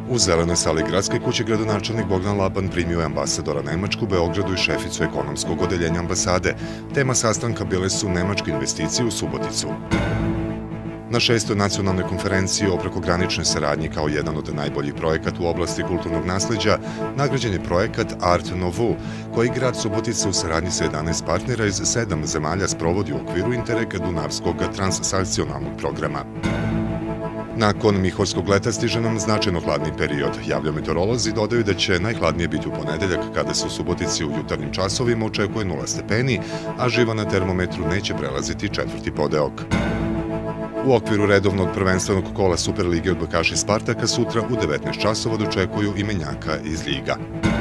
U zelenoj sali gradske kuće gradonačelnik Bogdan Laban primio je ambasadora Nemačku u Beogradu i šeficu ekonomskog odeljenja ambasade. Tema sastanka bile su nemačke investicije u Suboticu. Na 6. nacionalnoj konferenciji o prekograničnoj saradnji kao jedan od najboljih projekata u oblasti kulturnog nasleđa nagrađen je projekat Art Nouveau, koji grad Subotica u saradnji sa 11 partnera iz 7 zemalja sprovodi u okviru Interreg Dunavskog transakcionalnog programa. Nakon Mihorskog leta stiže nam značajno hladni period. Javljaju meteorolozi, dodaju da će najhladnije biti u ponedeljak, kada se u Subotici u jutarnjim časovima očekuje 0 stepeni, a živa na termometru neće prelaziti 4. podeok. U okviru redovnog prvenstvenog kola Superlige odbojkaši Spartaka sutra u 19 časova dočekuju imenjaka iz Ljiga.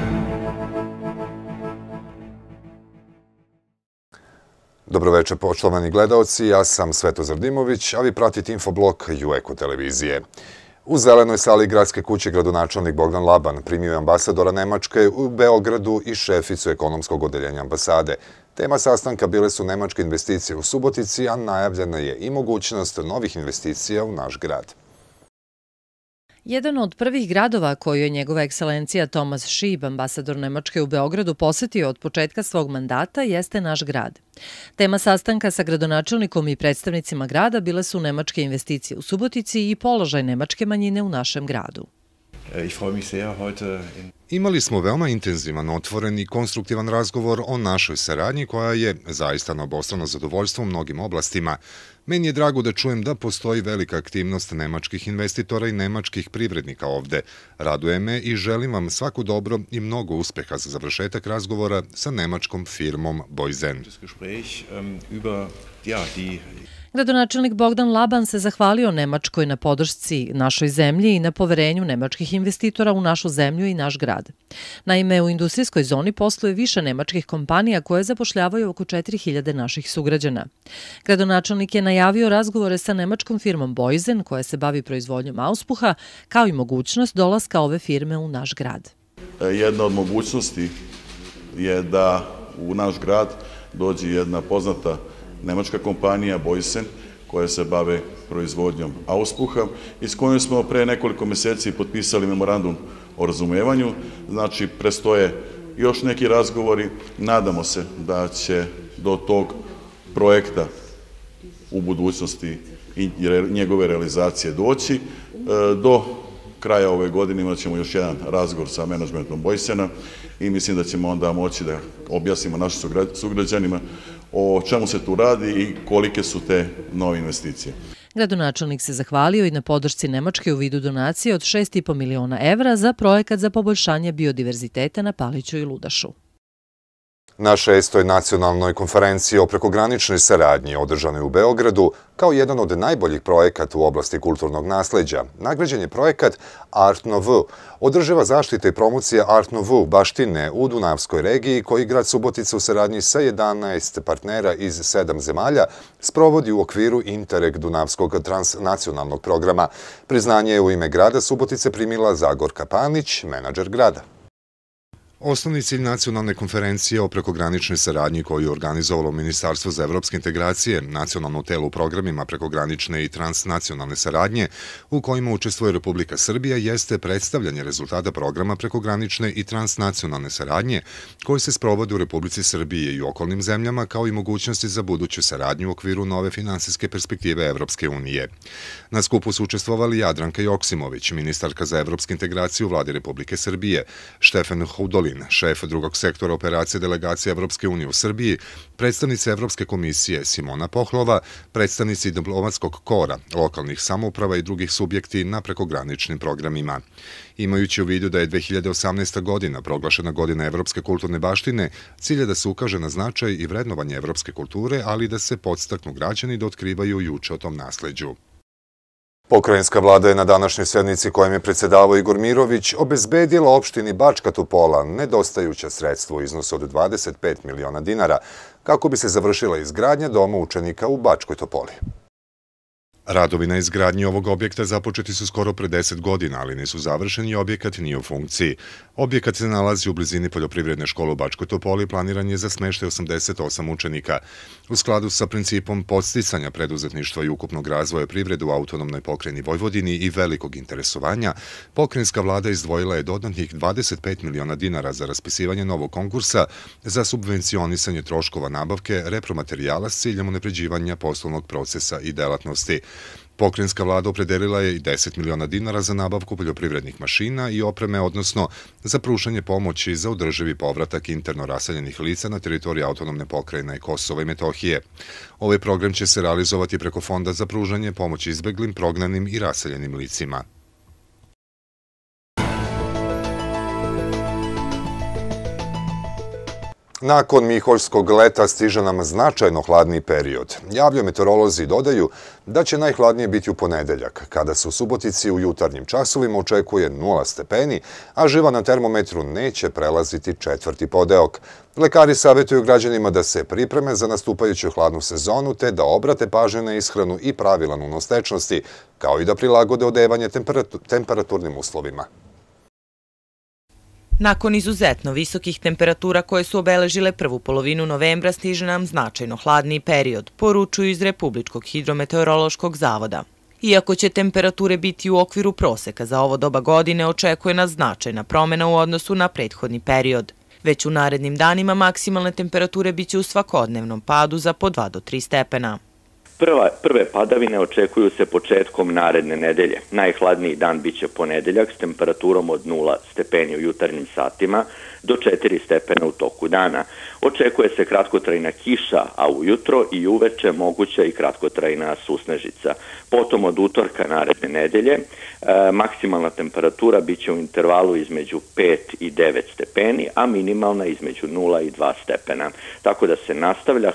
Dobroveče, poštovani gledaoci, ja sam Svetozar Dimović, a vi pratite infoblog Jueko televizije. U zelenoj sali gradske kuće gradonačelnik Bogdan Laban primio je ambasadora Nemačke u Beogradu i šeficu ekonomskog odeljenja ambasade. Tema sastanka bile su nemačke investicije u Subotici, a najavljena je i mogućnost novih investicija u naš grad. Jedan od prvih gradova koju je njegova ekscelencija Thomas Schieb, ambasador Nemačke u Beogradu, posetio od početka svog mandata jeste naš grad. Tema sastanka sa gradonačelnikom i predstavnicima grada bile su nemačke investicije u Subotici i položaj nemačke manjine u našem gradu. Imali smo veoma intenzivan, otvoren i konstruktivan razgovor o našoj saradnji koja je zaista na obostrano zadovoljstvo u mnogim oblastima. Meni je drago da čujem da postoji velika aktivnost nemačkih investitora i nemačkih privrednika ovde. Raduje me i želim vam svako dobro i mnogo uspeha za završetak razgovora sa nemačkom firmom Boysen. Gradonačelnik Bogdan Laban se zahvalio Nemačkoj na podršci našoj zemlji i na poverenju nemačkih investitora u našu zemlju i naš grad. Naime, u industrijskoj zoni posluje više nemačkih kompanija koje zapošljavaju oko 4000 naših sugrađana. Gradonačelnik je najavio razgovore sa nemačkom firmom Boysen, koja se bavi proizvodnjom auspuha, kao i mogućnost dolaska ove firme u naš grad. Jedna od mogućnosti je da u naš grad dođe jedna poznata nemačka kompanija Boysen, koja se bave proizvodnjom auspuha i s kojom smo pre nekoliko meseci potpisali memorandum o razumevanju. Znači, prestoje još neki razgovori. Nadamo se da će do tog projekta u budućnosti i njegove realizacije doći. Do kraja ove godine imat ćemo još jedan razgovor sa menadžmentom Boysena i mislim da ćemo onda moći da objasnimo našim sugrađanima o čemu se tu radi i kolike su te nove investicije. Gradonačelnik se zahvalio i na podršci Nemačke u vidu donacije od 6,5 miliona evra za projekat za poboljšanje biodiverziteta na Paliću i Ludašu. Na 6. nacionalnoj konferenciji o prekograničnoj saradnji održanoj u Beogradu, kao jedan od najboljih projekata u oblasti kulturnog nasleđa, nagrađen je projekat Art Nouveau, održiva zaštita i promocija Art Nouveau baštine u Dunavskoj regiji, koji grad Subotica u saradnji sa 11 partnera iz 7 zemalja sprovodi u okviru Interreg Dunavskog transnacionalnog programa. Priznanje je u ime grada Subotice primila Zagorka Panić, menadžer grada. Osnovni cilj nacionalne konferencije o prekograničnoj saradnji koju je organizovalo Ministarstvo za evropske integracije, nacionalno telo u programima prekogranične i transnacionalne saradnje, u kojima učestvuje Republika Srbija, jeste predstavljanje rezultata programa prekogranične i transnacionalne saradnje koji se sprovode u Republici Srbije i okolnim zemljama, kao i mogućnosti za buduću saradnju u okviru nove finansijske perspektive Evropske unije. Na skupu su učestvovali Jadranka Joksimović, ministarka za evropske integracije u vladi Republike Srbije, Štefan Hudolin, šef drugog sektora operacije delegacije Evropske unije u Srbiji, predstavnice Evropske komisije Simona Pohlova, predstavnici diplomatskog kora, lokalnih samouprava i drugih subjekti na prekograničnim programima. Imajući u vidu da je 2018. godina proglašena godina evropske kulturne baštine, cilj je da se ukaže na značaj i vrednovanje evropske kulture, ali da se podstaknu građani da otkrivaju i uče o tom nasleđu. Pokrajinska vlada je na današnjoj sednici kojom je predsjedavao Igor Mirović obezbedila opštini Bačka Topola nedostajuća sredstva u iznosu od 25 miliona dinara kako bi se završila izgradnja doma učenika u Bačkoj Topoli. Radovi na izgradnji ovog objekta započeti su skoro pre 10 godina, ali nisu završeni i objekat nije u funkciji. Objekat se nalazi u blizini poljoprivredne škole u Bačkoj Topoli i planiran je za smeštaj 88 učenika. U skladu sa principom podsticanja preduzetništva i ukupnog razvoja privrede u autonomnoj pokrajini Vojvodini i velikog interesovanja, pokrajinska vlada izdvojila je dodatnih 25 miliona dinara za raspisivanje novog konkursa za subvencionisanje troškova nabavke repromaterijala s ciljem unapređivanja poslovnog procesa i delatnosti. Pokrajinska vlada opredelila je i 10 miliona dinara za nabavku poljoprivrednih mašina i opreme, odnosno za pružanje pomoći za održivi povratak interno raseljenih lica na teritoriji autonomne pokrajine Kosova i Metohije. Ovaj program će se realizovati preko Fonda za pružanje pomoći izbeglim, prognanim i raseljenim licima. Nakon miholjskog leta stiže nam značajno hladniji period. Javljaju meteorolozi i dodaju da će najhladnije biti u ponedeljak, kada se u Subotici u jutarnjim časovima očekuje 0 stepeni, a živa na termometru neće prelaziti 4. podeok. Lekari savjetuju građanima da se pripreme za nastupajuću hladnu sezonu te da obrate pažnju na ishranu i pravilan unos tečnosti, kao i da prilagode odevanje temperaturnim uslovima. Nakon izuzetno visokih temperatura koje su obeležile prvu polovinu novembra, stiže nam značajno hladniji period, poručuju iz Republičkog hidrometeorološkog zavoda. Iako će temperature biti u okviru proseka za ovo doba godine, očekuje nas značajna promjena u odnosu na prethodni period. Već u narednim danima maksimalne temperature biće u svakodnevnom padu za po 2 do 3 stepena. Prve padavine očekuju se početkom naredne nedelje. Najhladniji dan biće ponedeljak s temperaturom od 0 stepeni u jutarnjim satima do 4 stepena u toku dana. Očekuje se kratkotrajna kiša, a ujutro i uveče moguća i kratkotrajna susnežica. Potom od utorka naredne nedelje maksimalna temperatura biće u intervalu između 5 i 9 stepeni, a minimalna između 0 i 2 stepena. Tako da se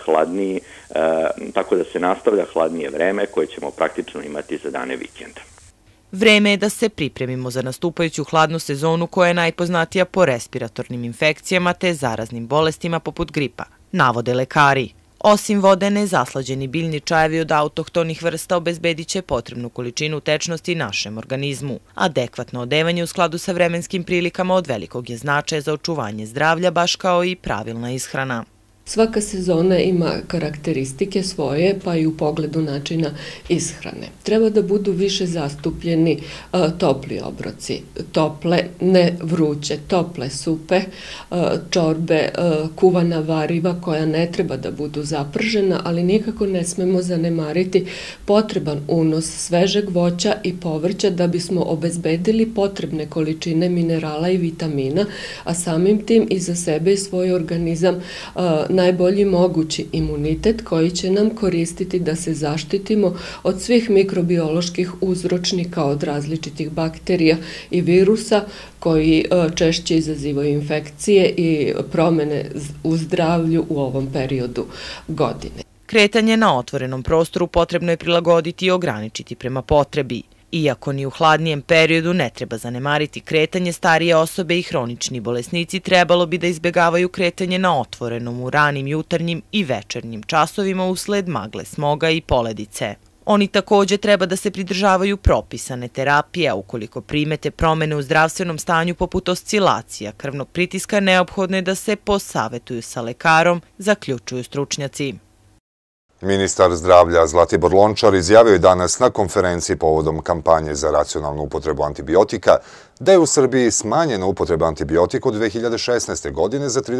nastavlja hladnije vreme koje ćemo praktično imati za dane vikenda. Vreme je da se pripremimo za nastupajuću hladnu sezonu koja je najpoznatija po respiratornim infekcijama te zaraznim bolestima poput gripa, navode lekari. Osim vode, nezaslađeni biljni čajevi od autohtonih vrsta obezbedit će potrebnu količinu tečnosti našem organizmu. Adekvatno odevanje u skladu sa vremenskim prilikama od velikog je značaja za očuvanje zdravlja, baš kao i pravilna ishrana. Svaka sezona ima karakteristike svoje, pa i u pogledu načina ishrane. Treba da budu više zastupljeni topli obroci, tople, ne vruće, tople supe, čorbe, kuvana variva koja ne treba da budu zapržena, ali nikako ne smemo zanemariti potreban unos svežeg voća i povrća da bismo obezbedili potrebne količine minerala i vitamina, a samim tim i za sebe i svoj organizam najbolji mogući imunitet koji će nam koristiti da se zaštitimo od svih mikrobioloških uzročnika, od različitih bakterija i virusa koji češće izazivaju infekcije i promene u zdravlju u ovom periodu godine. Kretanje na otvorenom prostoru potrebno je prilagoditi i ograničiti prema potrebi. Iako ni u hladnijem periodu ne treba zanemariti kretanje, starije osobe i hronični bolesnici trebalo bi da izbjegavaju kretanje na otvorenom u ranim jutarnjim i večernjim časovima usled magle, smoga i poledice. Oni također treba da se pridržavaju propisane terapije, a ukoliko primete promene u zdravstvenom stanju poput oscilacija krvnog pritiska, neophodno je da se posavetuju sa lekarom, zaključuju stručnjaci. Ministar zdravlja Zlatibor Lončar izjavio je danas na konferenciji povodom kampanje za racionalnu upotrebu antibiotika da je u Srbiji smanjena upotreba antibiotika od 2016. godine za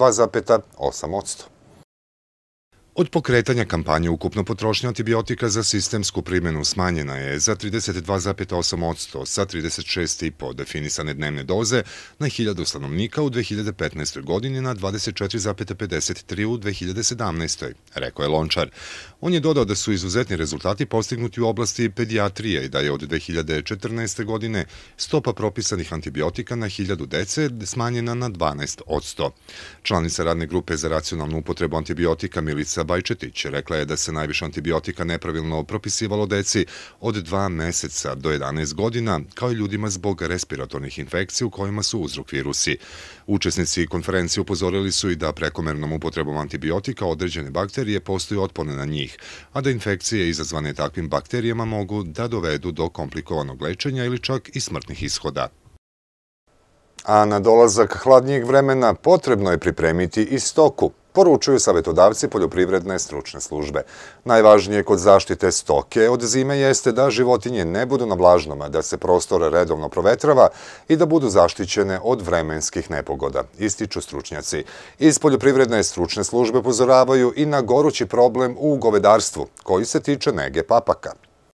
32,8%. Od pokretanja kampanje ukupno potrošnja antibiotika za sistemsku primjenu smanjena je za 32,8% sa 36,5 definisane dnevne doze na 1000 stanovnika u 2015. godini na 24,53 u 2017. rekao je Lončar. On je dodao da su izuzetni rezultati postignuti u oblasti pedijatrije i da je od 2014. godine stopa propisanih antibiotika na 1000 dece smanjena na 12%. Članica radne grupe za racionalnu upotrebu antibiotika Milica Zlata Bajčetić rekla je da se najviše antibiotika nepravilno propisivalo deci od 2 meseca do 11 godina, kao i ljudima zbog respiratornih infekcija u kojima su uzrok virusi. Učesnici konferencije upozorili su i da prekomernom upotrebom antibiotika određene bakterije postaju otporne na njih, a da infekcije izazvane takvim bakterijama mogu da dovedu do komplikovanog lečenja ili čak i smrtnih ishoda. A na dolazak hladnijeg vremena potrebno je pripremiti i stoku, poručuju savjetodavci poljoprivredne stručne službe. Najvažnije kod zaštite stoke od zime jeste da životinje ne budu na vlažnom, da se prostor redovno provetrava i da budu zaštićene od vremenskih nepogoda, ističu stručnjaci. Iz poljoprivredne stručne službe upozoravaju i na gorući problem u govedarstvu, koji se tiče nege papaka.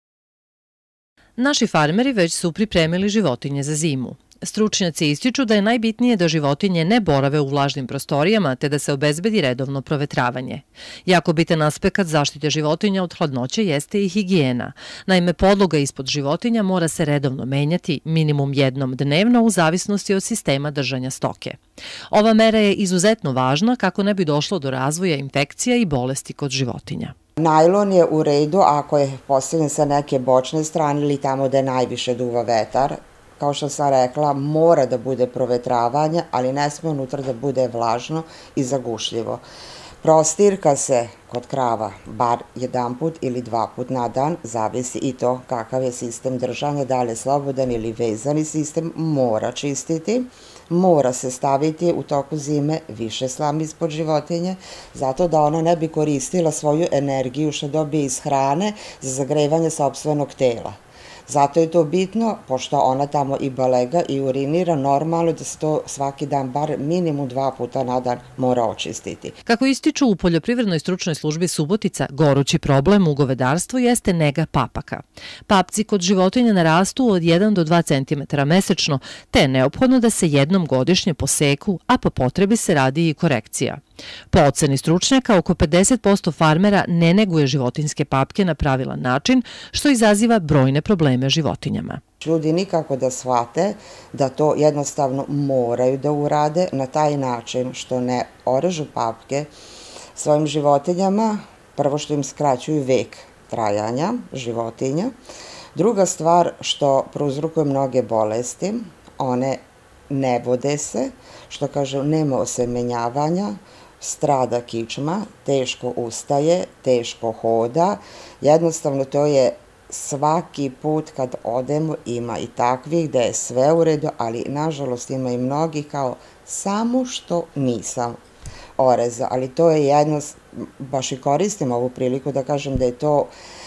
Naši farmeri već su pripremili životinje za zimu. Stručnjaci ističu da je najbitnije da životinje ne borave u vlažnim prostorijama te da se obezbedi redovno provetravanje. Jako bitan aspekt zaštite životinja od hladnoće jeste i higijena. Naime, podloga ispod životinja mora se redovno menjati, minimum jednom dnevno u zavisnosti od sistema držanja stoke. Ova mera je izuzetno važna kako ne bi došlo do razvoja infekcija i bolesti kod životinja. Najlon je u redu ako je postavljen sa neke bočne strane ili tamo gde najviše duva vetar. Kao što sam rekla, mora da bude provetravanje, ali ne sme unutra da bude vlažno i zagušljivo. Prostirka se kod krava bar 1 put ili 2 put na dan, zavisi i to kakav je sistem držanja, da li je slobodan ili vezani sistem, mora čistiti. Mora se staviti u toku zime više slame ispod životinje, zato da ona ne bi koristila svoju energiju što dobije iz hrane za zagrevanje sopstvenog tela. Zato je to bitno, pošto ona tamo i balega i urinira, normalno da se to svaki dan, bar minimum 2 puta na dan, mora očistiti. Kako ističu u Poljoprivrednoj stručnoj službi Subotica, gorući problem u govedarstvu jeste nega papaka. Papci kod životinja narastu od 1 do 2 cm mesečno, te je neophodno da se jednom godišnje poseku, a po potrebi se radi i korekcija. Po oceni stručnjaka, oko 50% farmera ne neguje životinjske papke na pravilan način, što izaziva brojne probleme životinjama. Ljudi nikako da shvate da to jednostavno moraju da urade na taj način što ne orežu papke svojim životinjama, prvo što im skraćuju vek trajanja životinja. Druga stvar što prouzrokuje mnoge bolesti, one ne vode se, što kaže nema osemenjavanja, strada kičma, teško ustaje, teško hoda. Jednostavno to je svaki put kad odemo ima i takvih da je sve u redu, ali nažalost ima i mnogi kao samo što nisam oreza. Ali to je jedno, baš i koristim ovu priliku da kažem da je to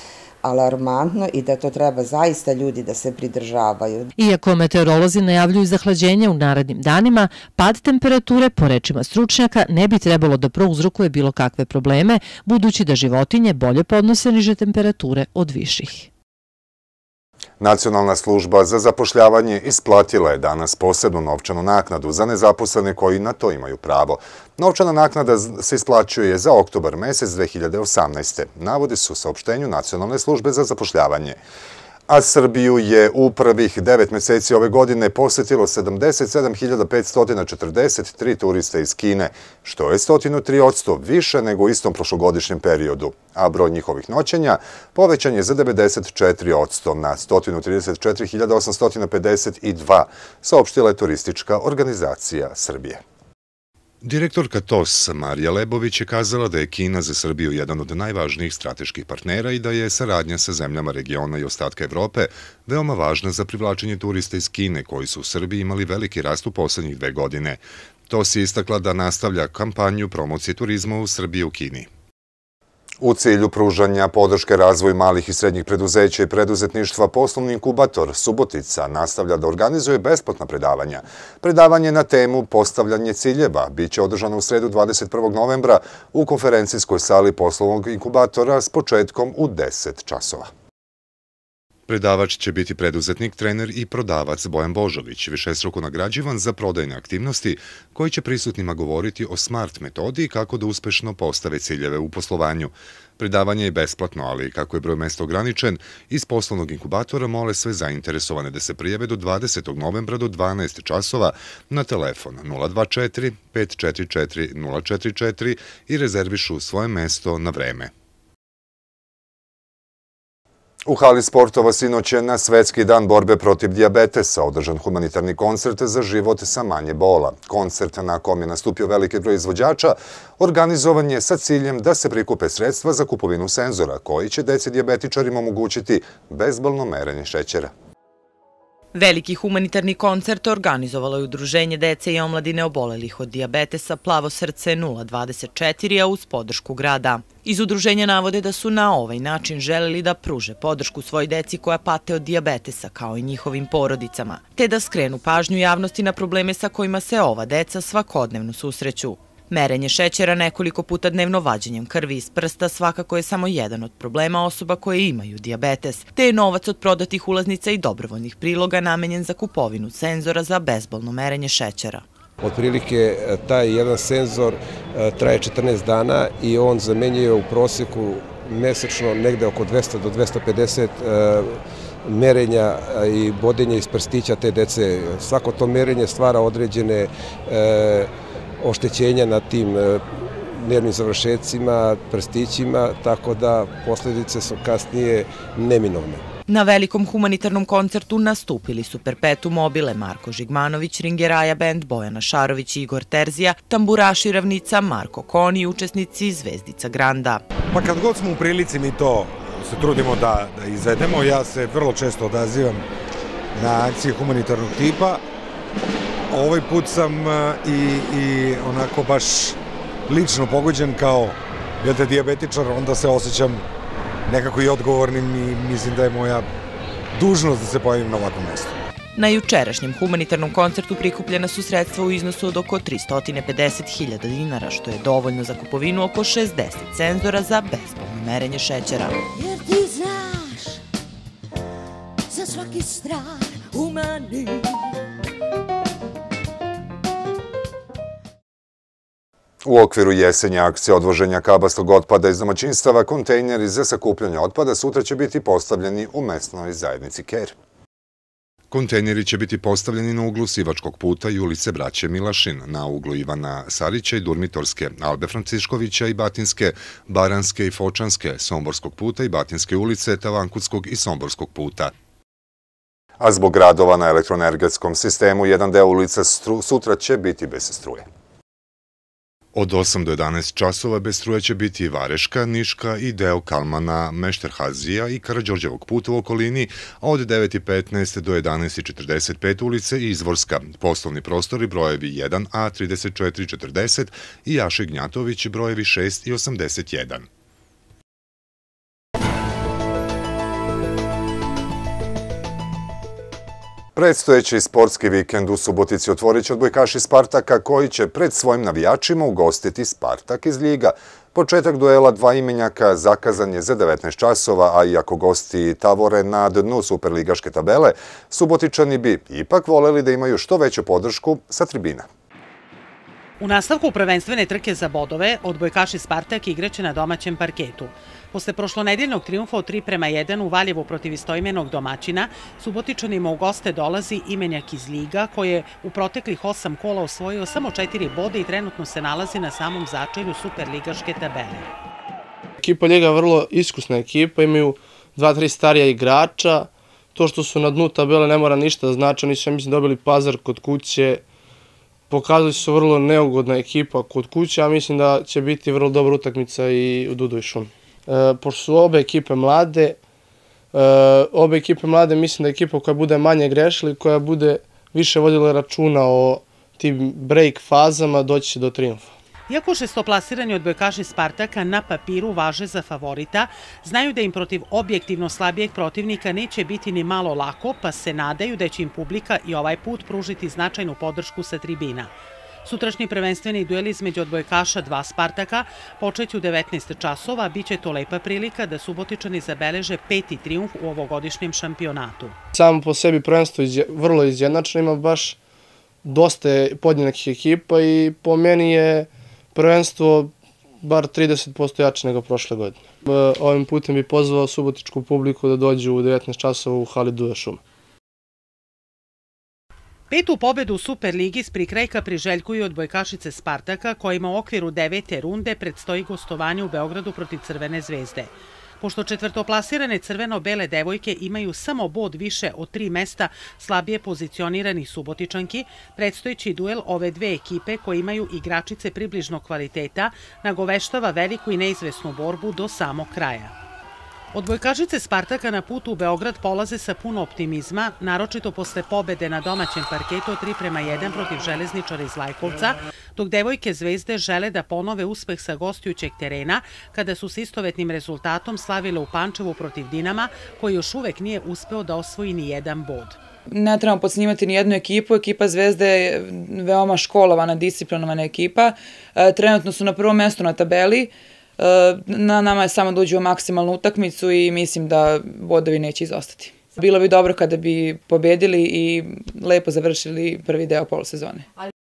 alarmantno i da to treba zaista ljudi da se pridržavaju. Iako meteorolozi najavljuju zahlađenje u narednim danima, pad temperature, po rečima stručnjaka, ne bi trebalo da prouzrokuje bilo kakve probleme, budući da životinje bolje podnose niže temperature od viših. Nacionalna služba za zapošljavanje isplatila je danas posebnu novčanu naknadu za nezaposlene koji na to imaju pravo. Novčana naknada se isplaćuje za oktobar mesec 2018. Navodi su u saopštenju Nacionalne službe za zapošljavanje. A Srbiju je u prvih 9 meseci ove godine posetilo 77.543 turista iz Kine, što je 103% više nego u istom prošlogodišnjem periodu, a broj njihovih noćenja povećan je za 94% na 134.852, saopštila je Turistička organizacija Srbije. Direktorka TOS Marija Lebović je kazala da je Kina za Srbiju jedan od najvažnijih strateških partnera i da je saradnja sa zemljama regiona i ostatka Evrope veoma važna za privlačenje turista iz Kine koji su u Srbiji imali veliki rast u poslednjih 2 godine. TOS je istakla da nastavlja kampanju promocije turizma u Srbiji u Kini. U cilju pružanja podrške razvoju malih i srednjih preduzeća i preduzetništva, poslovni inkubator Subotica nastavlja da organizuje besplatna predavanja. Predavanje na temu postavljanje ciljeva biće održano u sredu 21. novembra u konferencijskoj sali poslovnog inkubatora s početkom u 10 časova. Predavač će biti preduzetnik, trener i prodavac Bojan Božović, višestruko nagrađivan za prodajne aktivnosti, koji će prisutnima govoriti o SMART metodi i kako da uspešno postave ciljeve u poslovanju. Predavanje je besplatno, ali kako je broj mesta ograničen, iz poslovnog inkubatora mole sve zainteresovane da se prijave do 20. novembra do 12 časova na telefon 024 544 044 i rezervišu svoje mesto na vreme. U hali sportova sinoć je na Svetski dan borbe protiv dijabetesa održan humanitarni koncert za život sa manje bola. Koncert na kom je nastupio veliki broj izvođača organizovan je sa ciljem da se prikupe sredstva za kupovinu senzora koji će deci dijabetičarima omogućiti bezbolno merenje šećera. Veliki humanitarni koncert organizovalo je Udruženje dece i omladine obolelih od dijabetesa Plavo srce 024, a uz podršku grada. Iz udruženja navode da su na ovaj način želeli da pruže podršku svoj deci koja pate od dijabetesa, kao i njihovim porodicama, te da skrenu pažnju javnosti na probleme sa kojima se ova deca svakodnevno susreću. Merenje šećera nekoliko puta dnevno vađenjem krvi iz prsta svakako je samo jedan od problema osoba koje imaju dijabetes, te je novac od prodatih ulaznica i dobrovoljnih priloga namenjen za kupovinu senzora za bezbolno merenje šećera. Otprilike taj jedan senzor traje 14 dana i on zamenjuje u proseku mesečno negde oko 200 do 250 merenja i bodenja iz prstića te dece. Svako to merenje stvara određene oštećenja na tim nervnim završecima, prstićima, tako da posljedice su kasnije neminovne. Na velikom humanitarnom koncertu nastupili su Perpetuum mobile, Marko Žigmanović, Ringeraja band, Bojana Šarović i Igor Terzija, tamburaši Ravnica, Marko Koni i učesnici Zvezdica Granda. Pa kad god smo u prilici mi to se trudimo da izvedemo, ja se vrlo često odazivam na akcije humanitarnog tipa. Ovaj put sam i onako baš lično pogođen kao dijabetičar, onda se osjećam nekako i odgovornim i mislim da je moja dužnost da se pojavim na ovakvom mestu. Na jučerašnjem humanitarnom koncertu prikupljena su sredstva u iznosu od oko 350.000 dinara, što je dovoljno za kupovinu oko 60 senzora za bezbolno merenje šećera. Jer ti znaš za svaki strah u meni. U okviru jesenje akcije odvoženja kabastog otpada iz domaćinstava, kontejneri za sakupljanje otpada sutra će biti postavljeni u mesnoj zajednici Ker. Kontejneri će biti postavljeni na uglu Sivačkog puta i ulice Braće Milašin, na uglu Ivana Sarića i Durmitorske, Albe Franciškovića i Batinske, Baranske i Fočanske, Somborskog puta i Batinske ulice, Tavankutskog i Somborskog puta. A zbog radova na elektroenergetskom sistemu, jedan deo ulica sutra će biti bez struje. Od 8 do 11 časova bez struje će biti i Vareška, Niška i deo Kalmana, Mešterhazija i Karađorđevog puta u okolini, a od 9:15 do 11:45 ulice i Izvorska, poslovni prostori brojevi 1A 3440 i Jaše Gnjatović brojevi 6 i 81. Predstojeći sportski vikend u Subotici otvorit će odbojkaši Spartaka koji će pred svojim navijačima ugostiti Spartak iz Ljiga. Početak duela dva imenjaka zakazan je za 19 časova, a iako gosti tavore na dnu superligaške tabele, Subotičani bi ipak voleli da imaju što veću podršku sa tribina. U nastavku prvenstvene trke za bodove, odbojkaši Spartak igraće na domaćem parketu. Posle prošlonedjeljnog trijumfa od 3:1 u Valjevu protiv istoimenog domaćina, Subotičanima u goste dolazi imenjak iz Ljiga, koji je u proteklih 8 kola osvojio samo 4 boda i trenutno se nalazi na samom začelju superligaške tabele. Ekipa Ljiga je vrlo iskusna ekipa, imaju 2-3 starija igrača. To što su na dnu tabele ne mora ništa da znači, oni su, ja mislim, dobili Pazar kod kuće. Pokazali su vrlo neugodna ekipa kod kuće, a mislim da će biti vrlo dobra utakmica i u Dudovoj šumi. Pošto su obe ekipe mlade, mislim da je ekipa koja bude manje grešila i koja bude više vodila računa o tim break fazama, doći će do trijumfa. Iako šestoplasirani odbojkaši Spartaka na papiru važe za favorita, znaju da im protiv objektivno slabijeg protivnika neće biti ni malo lako, pa se nadaju da će im publika i ovaj put pružiti značajnu podršku sa tribina. Sutrašnji prvenstveni duel između odbojkaša dva Spartaka počeće u 19 časova, bit će to lepa prilika da Subotičani zabeleže 5. trijumf u ovogodišnjem šampionatu. Samo po sebi prvenstvo vrlo izjednačeno, ima baš dosta podjednakih ekipa i po meni je prvenstvo bar 30% jače nego prošle godine. Ovim putem bi pozvao subotičku publiku da dođu u 19 časova u hali Duda Šuma. 5. pobedu u Superligi s prikrajka priželjkuju odbojkašice Spartaka, kojima u okviru 9. runde predstoji gostovanje u Beogradu protiv Crvene zvezde. Pošto četvrtoplasirane crveno-bele devojke imaju samo bod više od 3 mesta slabije pozicioniranih Subotičanki, predstojeći duel ove dve ekipe koje imaju igračice približnog kvaliteta nagoveštava veliku i neizvesnu borbu do samog kraja. Odbojkašice Spartaka na putu u Beograd polaze sa puno optimizma, naročito posle pobede na domaćem parketu 3:1 protiv Železničara iz Lajkovca, dok devojke Zvezde žele da ponove uspeh sa gostujućeg terena kada su s istovetnim rezultatom slavile u Pančevu protiv Dinama, koji još uvek nije uspeo da osvoji ni jedan bod. Ne trebamo podcenjivati ni jednu ekipu. Ekipa Zvezde je veoma školovana, disciplinovana ekipa. Trenutno su na prvom mestu na tabeli. Na nama je samo da uđu u maksimalnu utakmicu i mislim da bodovi neće izostati. Bilo bi dobro kada bi pobedili i lepo završili prvi deo polusezone.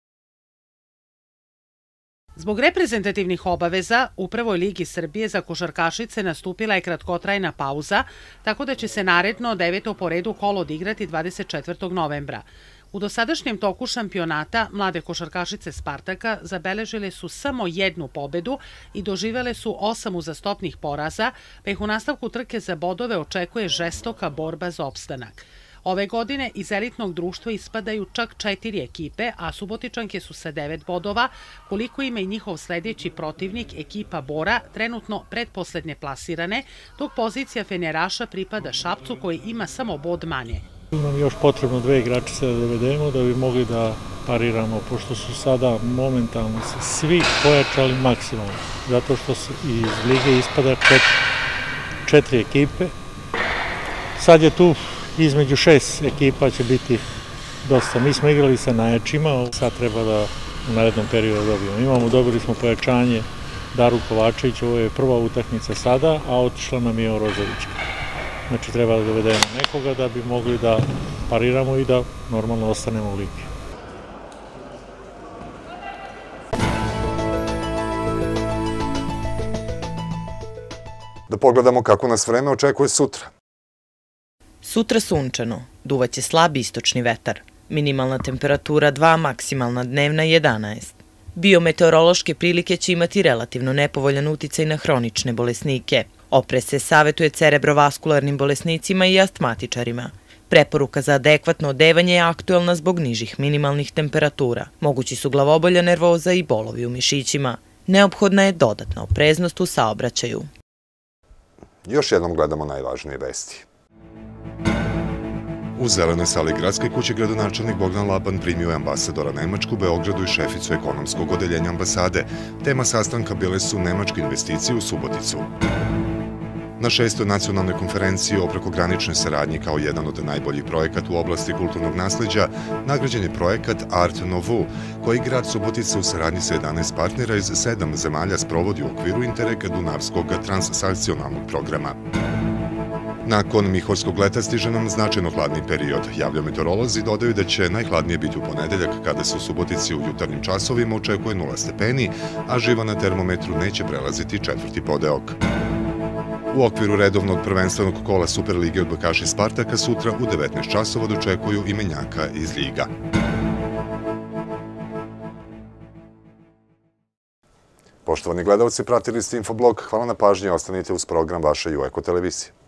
Zbog reprezentativnih obaveza u prvoj ligi Srbije za košarkašice nastupila je kratkotrajna pauza, tako da će se naredno 9. po redu kolo odigrati 24. novembra. U dosadašnjem toku šampionata mlade košarkašice Spartaka zabeležile su samo jednu pobedu i doživele su 8 uzastopnih poraza, pa ih u nastavku trke za bodove očekuje žestoka borba za opstanak. Ove godine iz elitnog društva ispadaju čak 4 ekipe, a Subotičanke su sa 9 bodova, koliko ima i njihov sledeći protivnik, ekipa Bora, trenutno pretposlednje plasirane, dok pozicija Feneraša pripada Šapcu koji ima samo bod manje. Nam još potrebno 2 igračice da dovedemo da bi mogli da pariramo, pošto su sada momentalno se svi pojačali maksimalno, zato što iz lige ispada 4 ekipe. Sad je tu između 6 ekipa će biti dosta. Mi smo igrali sa najjačima, sad treba da u narednom periodu dobijemo. Dobili smo pojačanje Daru Kovačević, ovo je prva utakmica sada, a otišla nam je Orozovićka. Znači treba da dovedemo nekoga da bi mogli da pariramo i da normalno ostanemo u ligi. Da pogledamo kako nas vreme očekuje sutra. Sutra sunčano, duvaće slab istočni vetar. Minimalna temperatura 2, maksimalna dnevna 11. Biometeorološke prilike će imati relativno nepovoljan uticaj na hronične bolesnike. Oprez se savetuje cerebrovaskularnim bolesnicima i astmatičarima. Preporuka za adekvatno odevanje je aktuelna zbog nižih minimalnih temperatura. Mogući su glavobolja, nervoza i bolovi u mišićima. Neophodna je dodatna opreznost u saobraćaju. Još jednom gledamo najvažnije vesti. U zelenoj sali gradske kuće gradonačelnik Bogdan Laban primio je ambasadora Nemačku u Beogradu i šeficu ekonomskog odeljenja ambasade. Tema sastanka bile su nemačke investicije u Suboticu. Na 6. nacionalnoj konferenciji o prekograničnoj saradnji kao jedan od najboljih projekata u oblasti kulturnog nasleđa nagrađen je projekat Art Nouveau, koji grad Subotica u saradnji sa 11 partnera iz 7 zemalja sprovodi u okviru Interreg Dunavskog transakcionalnog programa. Nakon Mihorskog leta stiže nam značajno hladni period. Javljaju meteorolozi, dodaju da će najhladnije biti u ponedeljak, kada se u Subotici u jutarnjim časovima očekuje 0 stepeni, a živa na termometru neće prelaziti 4. podeok. U okviru redovnog prvenstvenog kola Superlige odbojkaši Spartaka sutra u 19 časova dočekuju imenjaka iz Ljiga. Poštovani gledalci, pratili ste Infoblog. Hvala na pažnji, ostanite uz program vaše Eko televizije.